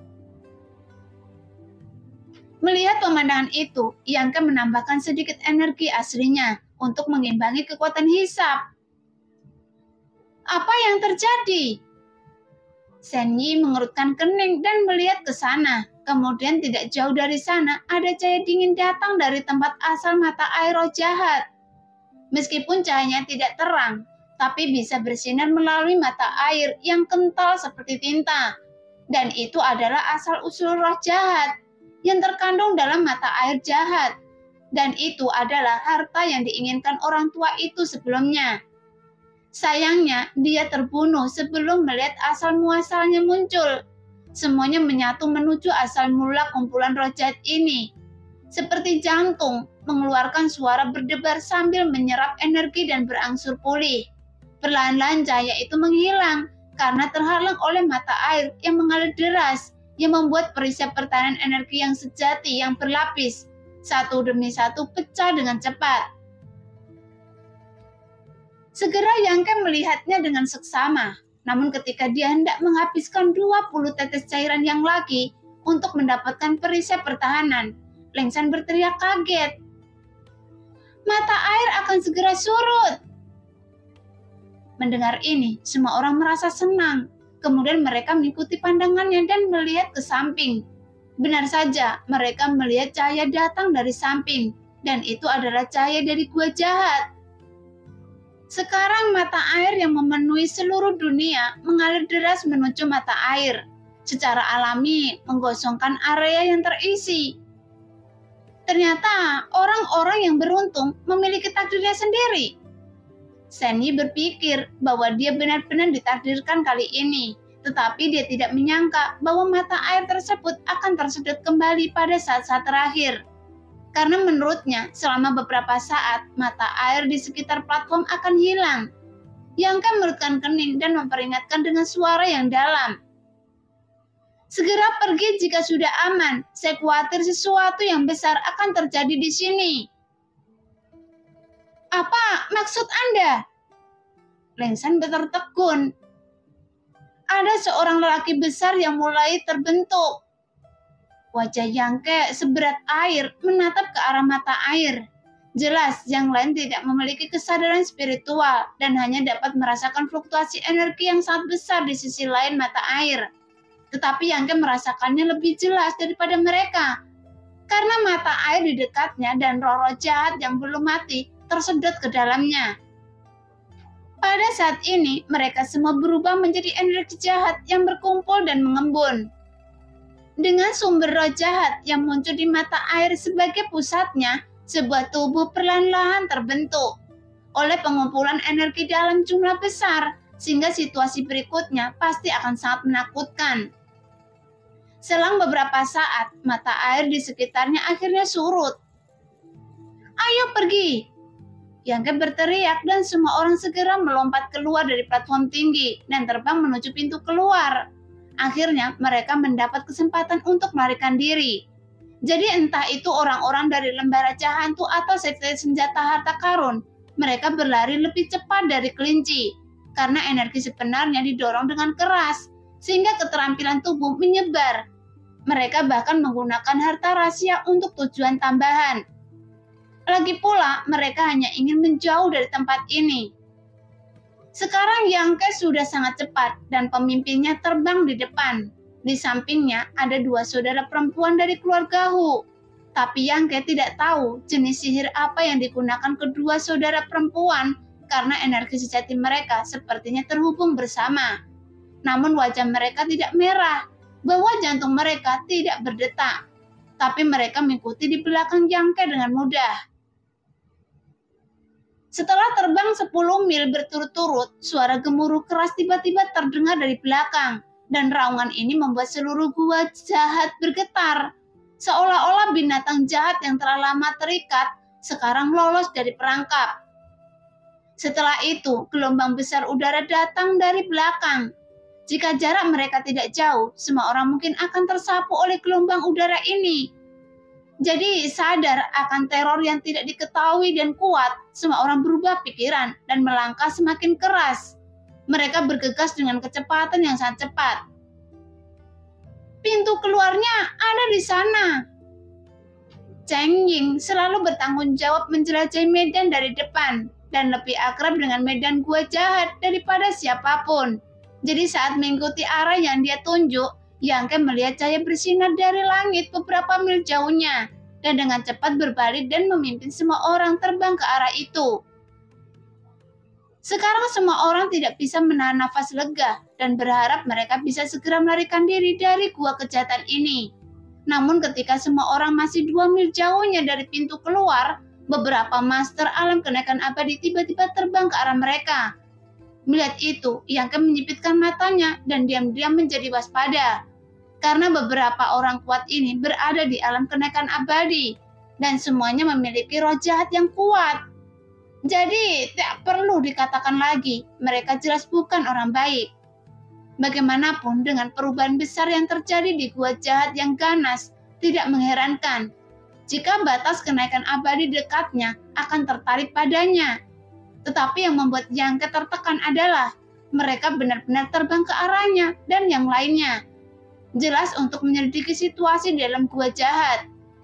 Melihat pemandangan itu, Yangke menambahkan sedikit energi aslinya untuk mengimbangi kekuatan hisab. Apa yang terjadi? Zheng Yi mengerutkan kening dan melihat ke sana. Kemudian tidak jauh dari sana ada cahaya dingin datang dari tempat asal mata air roh jahat. Meskipun cahayanya tidak terang, tapi bisa bersinar melalui mata air yang kental seperti tinta. Dan itu adalah asal-usul roh jahat yang terkandung dalam mata air jahat. Dan itu adalah harta yang diinginkan orang tua itu sebelumnya. Sayangnya, dia terbunuh sebelum melihat asal muasalnya muncul. Semuanya menyatu menuju asal mula kumpulan roh jahat ini. Seperti jantung, mengeluarkan suara berdebar sambil menyerap energi dan berangsur pulih. Perlahan-lahan cahaya itu menghilang karena terhalang oleh mata air yang mengalir deras, yang membuat perisai pertahanan energi yang sejati yang berlapis, satu demi satu pecah dengan cepat. Segera Yangke melihatnya dengan seksama, namun ketika dia hendak menghabiskan dua puluh tetes cairan yang lagi untuk mendapatkan perisai pertahanan, Leng San berteriak kaget. Mata air akan segera surut. Mendengar ini, semua orang merasa senang. Kemudian mereka mengikuti pandangannya dan melihat ke samping. Benar saja, mereka melihat cahaya datang dari samping, dan itu adalah cahaya dari gua jahat. Sekarang mata air yang memenuhi seluruh dunia mengalir deras menuju mata air, secara alami menggosongkan area yang terisi. Ternyata orang-orang yang beruntung memiliki takdirnya sendiri. Zheng Yi berpikir bahwa dia benar-benar ditakdirkan kali ini, tetapi dia tidak menyangka bahwa mata air tersebut akan tersedot kembali pada saat-saat terakhir. Karena menurutnya selama beberapa saat mata air di sekitar platform akan hilang. Yangke mengerutkan kening dan memperingatkan dengan suara yang dalam. Segera pergi jika sudah aman. Saya khawatir sesuatu yang besar akan terjadi di sini. Apa maksud Anda? Leng San tertegun. Ada seorang lelaki besar yang mulai terbentuk. Wajah Yang Ke seberat air menatap ke arah mata air. Jelas, yang lain tidak memiliki kesadaran spiritual dan hanya dapat merasakan fluktuasi energi yang sangat besar di sisi lain mata air. Tetapi Yang Ke merasakannya lebih jelas daripada mereka. Karena mata air di dekatnya dan roh-roh jahat yang belum mati tersedot ke dalamnya. Pada saat ini, mereka semua berubah menjadi energi jahat yang berkumpul dan mengembun. Dengan sumber roh jahat yang muncul di mata air sebagai pusatnya, sebuah tubuh perlahan-lahan terbentuk oleh pengumpulan energi dalam jumlah besar, sehingga situasi berikutnya pasti akan sangat menakutkan. Selang beberapa saat, mata air di sekitarnya akhirnya surut. Ayo pergi! Yang Ke berteriak dan semua orang segera melompat keluar dari platform tinggi dan terbang menuju pintu keluar. Akhirnya mereka mendapat kesempatan untuk melarikan diri. Jadi entah itu orang-orang dari Lembah Raja Hantu atau sekte senjata harta karun, mereka berlari lebih cepat dari kelinci karena energi sebenarnya didorong dengan keras sehingga keterampilan tubuh menyebar. Mereka bahkan menggunakan harta rahasia untuk tujuan tambahan. Lagi pula, mereka hanya ingin menjauh dari tempat ini. Sekarang Yang Ke sudah sangat cepat dan pemimpinnya terbang di depan. Di sampingnya ada dua saudara perempuan dari keluarga Hu. Tapi Yang Ke tidak tahu jenis sihir apa yang digunakan kedua saudara perempuan karena energi sejati mereka sepertinya terhubung bersama. Namun wajah mereka tidak merah, bahwa jantung mereka tidak berdetak. Tapi mereka mengikuti di belakang Yang Ke dengan mudah. Setelah terbang sepuluh mil berturut-turut, suara gemuruh keras tiba-tiba terdengar dari belakang, dan raungan ini membuat seluruh gua jahat bergetar. Seolah-olah binatang jahat yang telah lama terikat, sekarang lolos dari perangkap. Setelah itu, gelombang besar udara datang dari belakang. Jika jarak mereka tidak jauh, semua orang mungkin akan tersapu oleh gelombang udara ini. Jadi sadar akan teror yang tidak diketahui dan kuat, semua orang berubah pikiran dan melangkah semakin keras. Mereka bergegas dengan kecepatan yang sangat cepat. Pintu keluarnya ada di sana. Cheng Ying selalu bertanggung jawab menjelajahi medan dari depan dan lebih akrab dengan medan gua jahat daripada siapapun. Jadi saat mengikuti arah yang dia tunjuk, Yang Ke melihat cahaya bersinar dari langit beberapa mil jauhnya dan dengan cepat berbalik dan memimpin semua orang terbang ke arah itu. Sekarang semua orang tidak bisa menahan nafas lega dan berharap mereka bisa segera melarikan diri dari gua kejahatan ini. Namun ketika semua orang masih dua mil jauhnya dari pintu keluar, beberapa master alam kenaikan abadi tiba-tiba terbang ke arah mereka. Melihat itu, Yang Ke menyipitkan matanya dan diam-diam menjadi waspada. Karena beberapa orang kuat ini berada di alam kenaikan abadi dan semuanya memiliki roh jahat yang kuat. Jadi tak perlu dikatakan lagi, mereka jelas bukan orang baik. Bagaimanapun dengan perubahan besar yang terjadi di gua jahat yang ganas, tidak mengherankan jika batas kenaikan abadi dekatnya akan tertarik padanya. Tetapi yang membuat Yang Ke tertekan adalah mereka benar-benar terbang ke arahnya dan yang lainnya. Jelas untuk menyelidiki situasi di dalam gua jahat.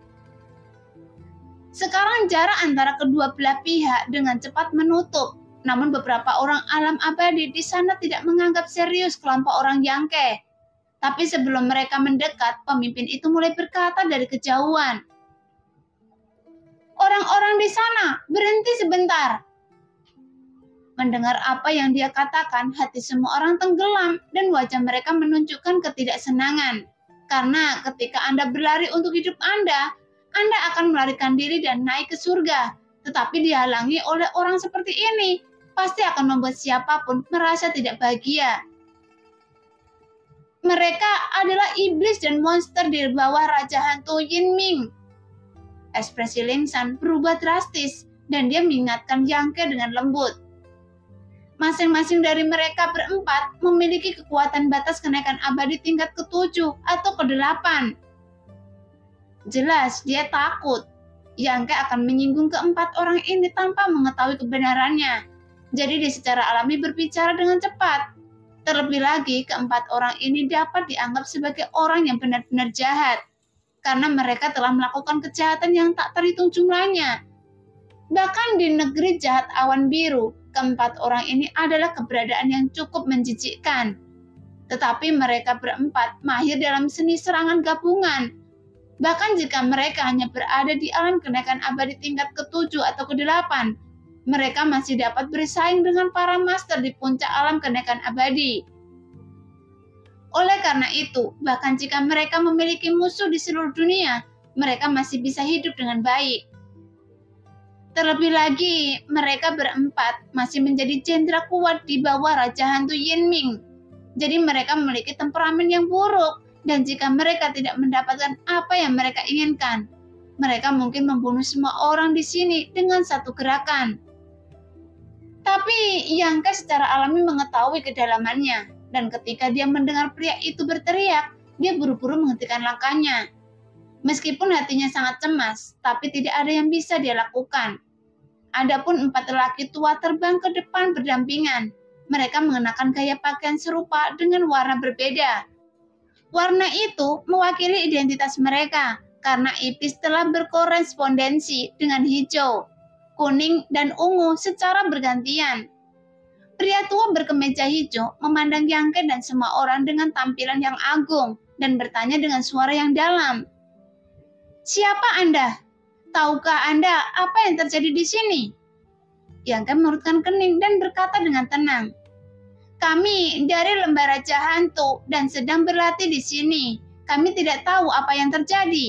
Sekarang jarak antara kedua belah pihak dengan cepat menutup. Namun beberapa orang alam abadi di sana tidak menganggap serius kelompok orang Yang Ke. Tapi sebelum mereka mendekat, pemimpin itu mulai berkata dari kejauhan. Orang-orang di sana, berhenti sebentar. Mendengar apa yang dia katakan, hati semua orang tenggelam dan wajah mereka menunjukkan ketidaksenangan. Karena ketika Anda berlari untuk hidup Anda, Anda akan melarikan diri dan naik ke surga. Tetapi dihalangi oleh orang seperti ini, pasti akan membuat siapapun merasa tidak bahagia. Mereka adalah iblis dan monster di bawah Raja Hantu Yin Ming. Ekspresi Leng San berubah drastis dan dia mengingatkan Yang Ke dengan lembut. Masing-masing dari mereka berempat memiliki kekuatan batas kenaikan abadi tingkat ketujuh atau kedelapan. Jelas dia takut. Yang Ke akan menyinggung keempat orang ini tanpa mengetahui kebenarannya. Jadi dia secara alami berbicara dengan cepat. Terlebih lagi, keempat orang ini dapat dianggap sebagai orang yang benar-benar jahat. Karena mereka telah melakukan kejahatan yang tak terhitung jumlahnya. Bahkan di negeri jahat awan biru, keempat orang ini adalah keberadaan yang cukup menjijikkan. Tetapi mereka berempat mahir dalam seni serangan gabungan. Bahkan jika mereka hanya berada di alam kenaikan abadi tingkat ketujuh atau kedelapan, mereka masih dapat bersaing dengan para master di puncak alam kenaikan abadi. Oleh karena itu, bahkan jika mereka memiliki musuh di seluruh dunia, mereka masih bisa hidup dengan baik. Terlebih lagi, mereka berempat masih menjadi jenderal kuat di bawah Raja Hantu Yinming. Jadi mereka memiliki temperamen yang buruk, dan jika mereka tidak mendapatkan apa yang mereka inginkan, mereka mungkin membunuh semua orang di sini dengan satu gerakan. Tapi Yang Ke secara alami mengetahui kedalamannya, dan ketika dia mendengar pria itu berteriak, dia buru-buru menghentikan langkahnya. Meskipun hatinya sangat cemas, tapi tidak ada yang bisa dia lakukan. Adapun empat lelaki tua terbang ke depan berdampingan. Mereka mengenakan gaya pakaian serupa dengan warna berbeda. Warna itu mewakili identitas mereka, karena iblis telah berkorespondensi dengan hijau, kuning, dan ungu secara bergantian. Pria tua berkemeja hijau memandang Yang Ke dan semua orang dengan tampilan yang agung dan bertanya dengan suara yang dalam. "Siapa Anda? Tahukah Anda apa yang terjadi di sini?" Yang Ke menurutkan kening dan berkata dengan tenang, "Kami dari Lembah Raja Hantu dan sedang berlatih di sini. Kami tidak tahu apa yang terjadi."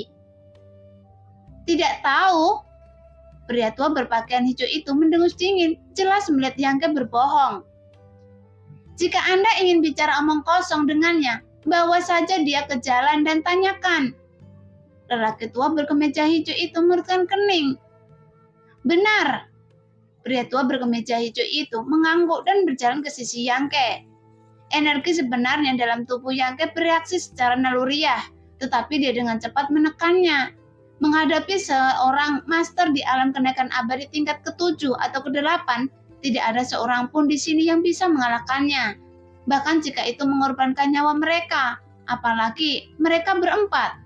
"Tidak tahu?" Pria tua berpakaian hijau itu mendengus dingin, jelas melihat Yang Ke berbohong. "Jika Anda ingin bicara omong kosong dengannya, bawa saja dia ke jalan dan tanyakan." Lelaki tua berkemeja hijau itu menurutkan kening. "Benar." Pria tua berkemeja hijau itu mengangguk dan berjalan ke sisi Yang Ke. Energi sebenarnya dalam tubuh Yang Ke bereaksi secara naluriah, tetapi dia dengan cepat menekannya. Menghadapi seorang master di alam kenaikan abadi tingkat ketujuh atau kedelapan, tidak ada seorang pun di sini yang bisa mengalahkannya. Bahkan jika itu mengorbankan nyawa mereka, apalagi mereka berempat.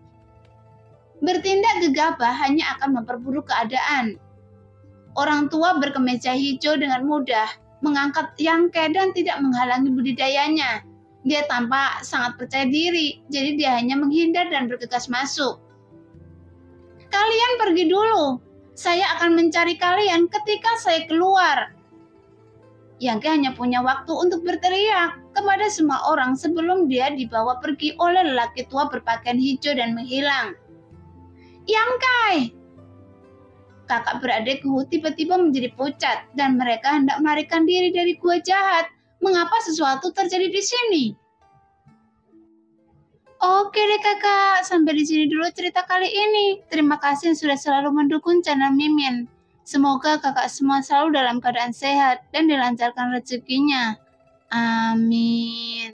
Bertindak gegabah hanya akan memperburuk keadaan. Orang tua berkemeja hijau dengan mudah mengangkat Yang Ke dan tidak menghalangi budidayanya. Dia tampak sangat percaya diri, jadi dia hanya menghindar dan bergegas masuk. "Kalian pergi dulu. Saya akan mencari kalian ketika saya keluar." Yang Ke hanya punya waktu untuk berteriak kepada semua orang sebelum dia dibawa pergi oleh lelaki tua berpakaian hijau dan menghilang. "Yang Ke!" Kakak beradikku tiba-tiba menjadi pucat dan mereka hendak melarikan diri dari gua jahat. Mengapa sesuatu terjadi di sini? Oke deh kakak, sampai di sini dulu cerita kali ini. Terima kasih yang sudah selalu mendukung channel Mimin. Semoga kakak semua selalu dalam keadaan sehat dan dilancarkan rezekinya. Amin.